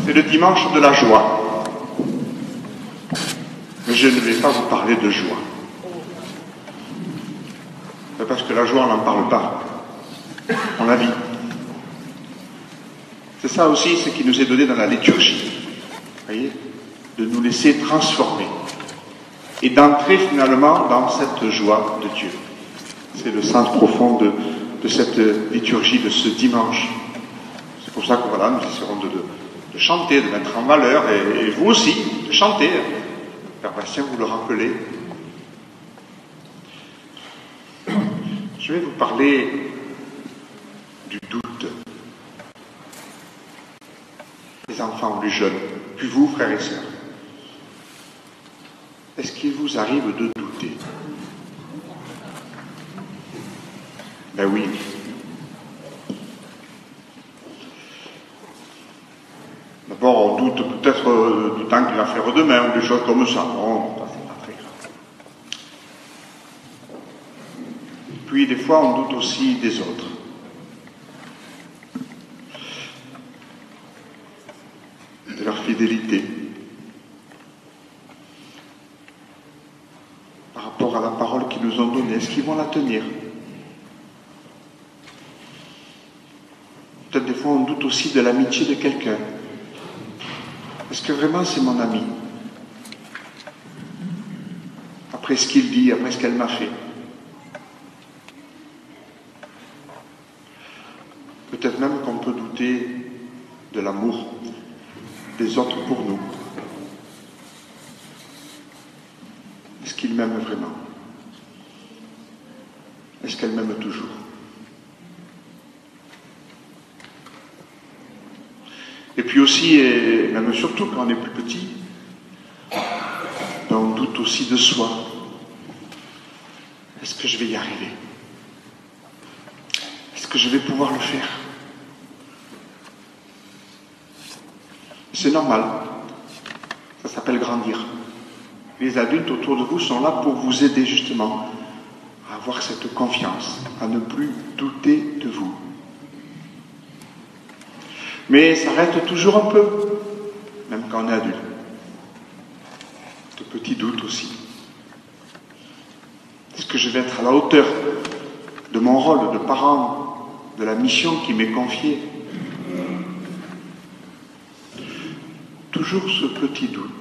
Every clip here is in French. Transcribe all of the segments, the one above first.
C'est le dimanche de la joie. Mais je ne vais pas vous parler de joie. Parce que la joie, on n'en parle pas. On la vit. C'est ça aussi ce qui nous est donné dans la liturgie. Vous voyez, de nous laisser transformer. Et d'entrer finalement dans cette joie de Dieu. C'est le sens profond de cette liturgie de ce dimanche. C'est pour ça que voilà, nous essaierons de chanter, de mettre en valeur, et vous aussi, de chanter. Père Bastien, vous le rappelez. Je vais vous parler du doute. Les enfants ou les jeunes, puis vous, frères et sœurs. Est-ce qu'il vous arrive de douter? Ben oui. D'abord, on doute peut-être du temps qu'il va faire demain, ou des choses comme ça. Bon, ça c'est pas très grave. Puis, des fois, on doute aussi des autres. De leur fidélité. Par rapport à la parole qu'ils nous ont donnée, est-ce qu'ils vont la tenir? Peut-être des fois, on doute aussi de l'amitié de quelqu'un. Est-ce que vraiment c'est mon ami? Après ce qu'il dit, après ce qu'elle m'a fait. Peut-être même qu'on peut douter de l'amour des autres pour nous. Est-ce qu'il m'aime vraiment? Est-ce qu'elle m'aime toujours? Et puis aussi, et même surtout quand on est plus petit, on doute aussi de soi. Est-ce que je vais y arriver? Est-ce que je vais pouvoir le faire? C'est normal. Ça s'appelle grandir. Les adultes autour de vous sont là pour vous aider justement à avoir cette confiance, à ne plus douter de vous. Mais ça reste toujours un peu, même quand on est adulte. De petits doutes aussi. Est-ce que je vais être à la hauteur de mon rôle de parent, de la mission qui m'est confiée? Toujours ce petit doute.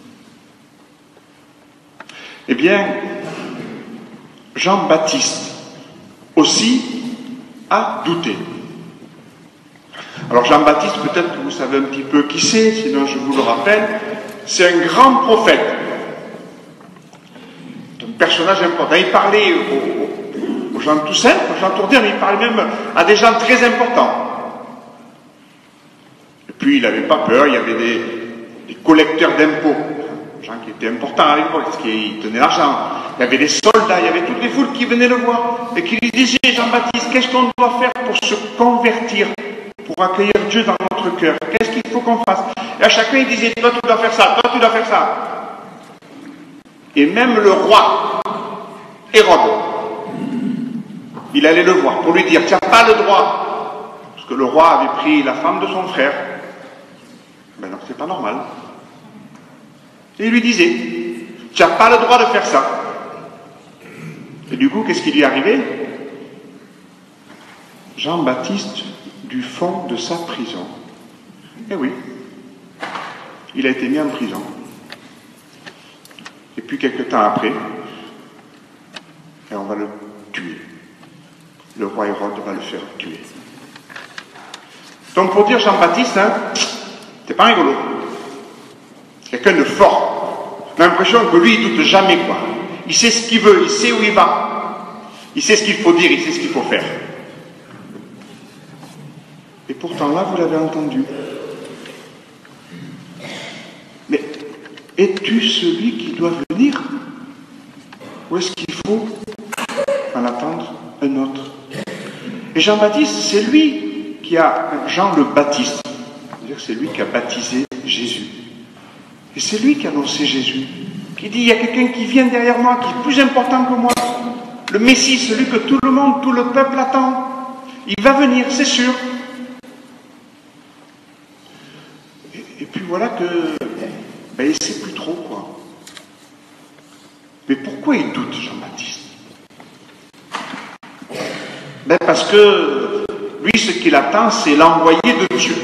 Eh bien, Jean-Baptiste aussi a douté. Alors Jean-Baptiste, peut-être que vous savez un petit peu qui c'est, sinon je vous le rappelle, c'est un grand prophète, un personnage important. Il parlait aux gens tout simples, aux gens autour d'eux, mais il parlait même à des gens très importants. Et puis il n'avait pas peur, il y avait des collecteurs d'impôts, des gens qui étaient importants à l'époque, parce qu'ils tenaient l'argent. Il y avait des soldats, il y avait toutes les foules qui venaient le voir et qui lui disaient: Jean-Baptiste, qu'est-ce qu'on doit faire pour se convertir, pour accueillir Dieu dans notre cœur? Qu'est-ce qu'il faut qu'on fasse? Et à chacun il disait: toi tu dois faire ça, toi tu dois faire ça. Et même le roi Hérode, il allait le voir pour lui dire: tu n'as pas le droit, parce que le roi avait pris la femme de son frère. Ben non, c'est pas normal. Et il lui disait: tu n'as pas le droit de faire ça. Et du coup, qu'est-ce qui lui est arrivé? Jean-Baptiste, du fond de sa prison. Eh oui, il a été mis en prison. Et puis, quelque temps après, on va le tuer. Le roi Hérode va le faire tuer. Donc, pour dire Jean-Baptiste, c'est pas rigolo. Quelqu'un de fort. On a l'impression que lui, il doute jamais, quoi. Il sait ce qu'il veut, il sait où il va. Il sait ce qu'il faut dire, il sait ce qu'il faut faire. Et pourtant, là, vous l'avez entendu. Mais es-tu celui qui doit venir? Ou est-ce qu'il faut en attendre un autre? Et Jean-Baptiste, c'est lui qui a, Jean le Baptiste, c'est-à-dire c'est lui qui a baptisé Jésus. Et c'est lui qui a annoncé Jésus, qui dit: il y a quelqu'un qui vient derrière moi, qui est plus important que moi. Le Messie, celui que tout le monde, tout le peuple attend. Il va venir, c'est sûr. Et puis voilà que il ne sait plus trop quoi. Mais pourquoi il doute, Jean-Baptiste? Parce que lui, ce qu'il attend, c'est l'envoyé de Dieu.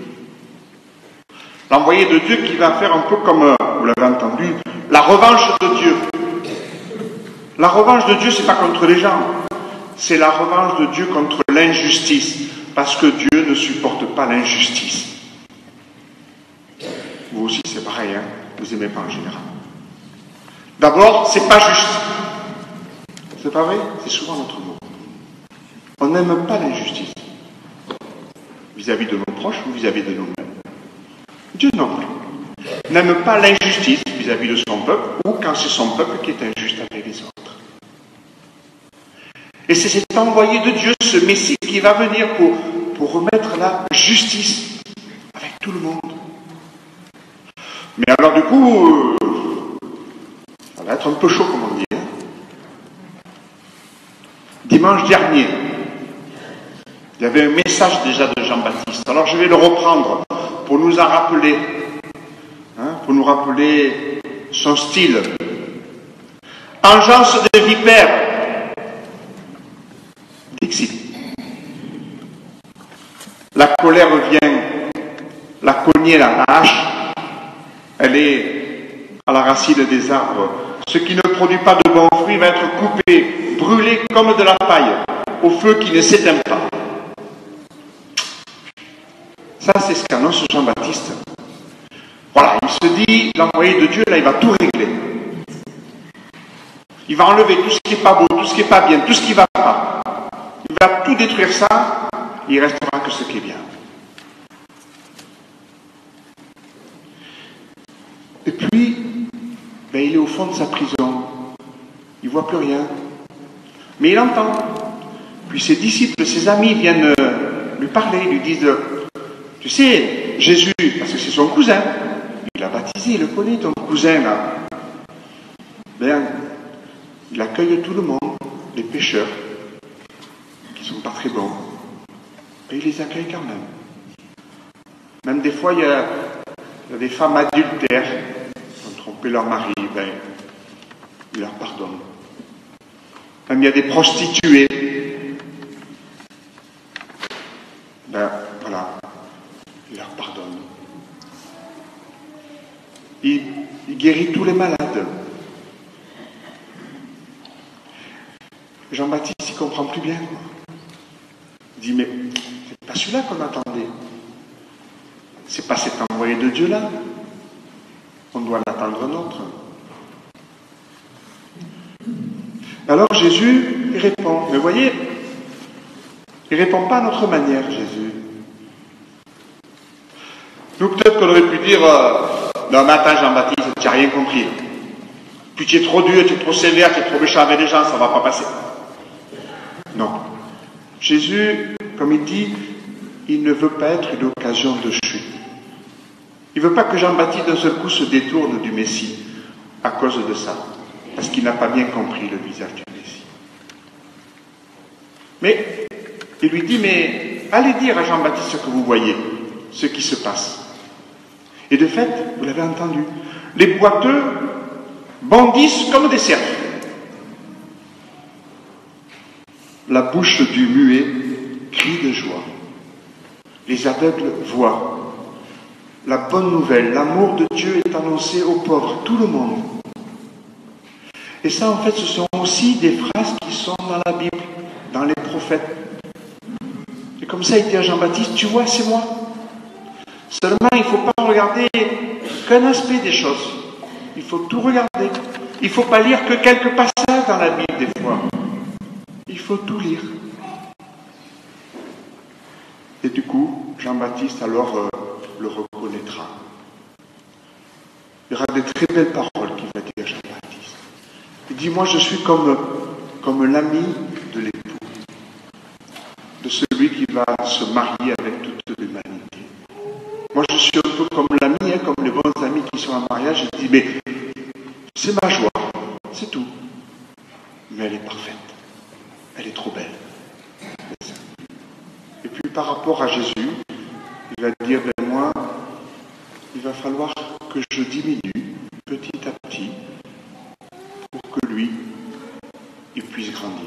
L'envoyé de Dieu qui va faire un peu comme, vous l'avez entendu, la revanche de Dieu. La revanche de Dieu, c'est pas contre les gens, c'est la revanche de Dieu contre l'injustice, parce que Dieu ne supporte pas l'injustice. Vous aussi, c'est pareil, hein? Vous n'aimez pas en général. D'abord, c'est pas juste. C'est pas vrai? C'est souvent notre mot. On n'aime pas l'injustice, vis-à-vis de nos proches ou vis-à-vis de nous-mêmes. Dieu non plus n'aime pas l'injustice vis-à-vis de son peuple ou quand c'est son peuple qui est injuste avec les autres. Et c'est cet envoyé de Dieu, ce Messie qui va venir pour remettre la justice avec tout le monde. Mais alors du coup, ça va être un peu chaud comme on dit. Dimanche dernier, il y avait un message déjà de Jean-Baptiste. Alors je vais le reprendre pour nous en rappeler, pour nous rappeler son style. Engeance de vipère, Dixit. La colère vient la cogner, la hache, elle est à la racine des arbres. Ce qui ne produit pas de bons fruits va être coupé, brûlé comme de la paille, au feu qui ne s'éteint pas. Ça, c'est ce qu'annonce Jean-Baptiste. Voilà, il se dit, l'envoyé de Dieu, là, il va tout régler. Il va enlever tout ce qui n'est pas beau, tout ce qui n'est pas bien, tout ce qui ne va pas. Il va tout détruire ça, il ne restera que ce qui est bien. Et puis, il est au fond de sa prison. Il ne voit plus rien. Mais il entend. Puis ses disciples, ses amis viennent lui parler, lui disent, tu sais, Jésus, parce que c'est son cousin, il l'a baptisé, il le connaît, ton cousin, là. Il accueille tout le monde, les pécheurs, qui ne sont pas très bons. Et il les accueille quand même. Même des fois, il y a des femmes adultères qui ont trompé leur mari, il leur pardonne. Même il y a des prostituées. Voilà, il leur pardonne. Il guérit tous les malades. Jean-Baptiste, il ne comprend plus bien. Il dit, mais c'est pas celui-là qu'on attendait. C'est pas cet envoyé de Dieu-là. On doit l'attendre un autre. Alors Jésus, il répond. Mais vous voyez, il ne répond pas à notre manière, Jésus. Nous, peut-être qu'on aurait pu dire, non mais attends Jean-Baptiste, tu n'as rien compris. Puis tu es trop dur, tu es trop sévère, tu es trop méchant avec les gens, ça ne va pas passer. Non. Jésus, comme il dit, il ne veut pas être une occasion de chute. Il ne veut pas que Jean-Baptiste d'un seul coup se détourne du Messie à cause de ça, parce qu'il n'a pas bien compris le visage du Messie. Mais il lui dit, mais allez dire à Jean-Baptiste ce que vous voyez, ce qui se passe. Et de fait, vous l'avez entendu, les boiteux bondissent comme des cerfs. La bouche du muet crie de joie. Les aveugles voient. La bonne nouvelle, l'amour de Dieu est annoncé aux pauvres, tout le monde. Et ça, en fait, ce sont aussi des phrases qui sont dans la Bible, dans les prophètes. Et comme ça, il dit à Jean-Baptiste, tu vois, c'est moi. Seulement, il ne faut pas regarder qu'un aspect des choses. Il faut tout regarder. Il ne faut pas lire que quelques passages dans la Bible, des fois. Il faut tout lire. Et du coup, Jean-Baptiste, alors, le reconnaîtra. Il y aura des très belles paroles qu'il va dire à Jean-Baptiste. Il dit, moi, je suis comme l'ami de l'époux, de celui qui va se marier avec toute l'humanité. Moi, je suis un peu comme l'ami, comme les bons amis qui sont en mariage. Je dis, mais c'est ma joie, c'est tout. Mais elle est parfaite. Elle est trop belle. Et puis, par rapport à Jésus, il va dire, moi, il va falloir que je diminue petit à petit pour que lui, il puisse grandir.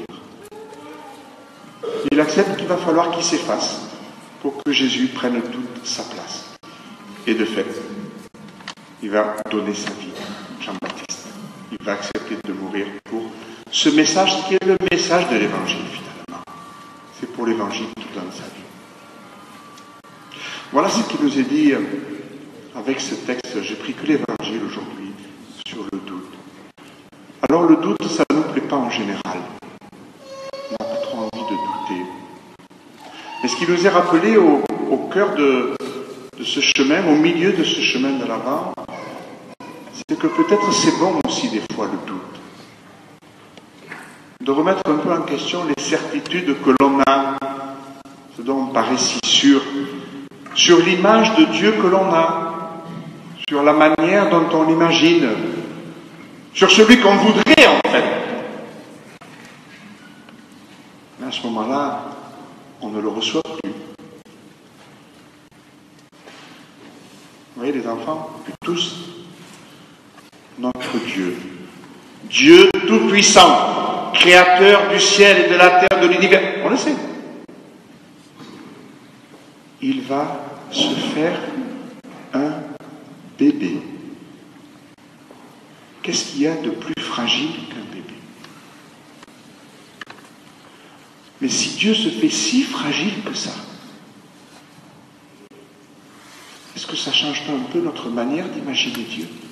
Il accepte qu'il va falloir qu'il s'efface pour que Jésus prenne toute sa place. Et de fait, il va donner sa vie, Jean-Baptiste. Il va accepter de mourir pour ce message qui est le message de l'Évangile, finalement. C'est pour l'Évangile qu'il donne sa vie. Voilà ce qui nous est dit avec ce texte. J'ai pris que l'Évangile aujourd'hui sur le doute. Alors le doute, ça ne nous plaît pas en général. On n'a pas trop envie de douter. Mais ce qui nous est rappelé au cœur de ce chemin, au milieu de ce chemin de l'avant, c'est que peut-être c'est bon aussi des fois le doute. De remettre un peu en question les certitudes que l'on a, ce dont on paraît si sûr, sur l'image de Dieu que l'on a, sur la manière dont on l'imagine, sur celui qu'on voudrait en fait. Mais à ce moment-là, on ne le reçoit plus. Vous voyez les enfants, puis tous, notre Dieu, Dieu tout-puissant, créateur du ciel et de la terre, de l'univers, on le sait. Il va se faire un bébé. Qu'est-ce qu'il y a de plus fragile qu'un bébé? Mais si Dieu se fait si fragile que ça, est-ce que ça change pas un peu notre manière d'imaginer Dieu?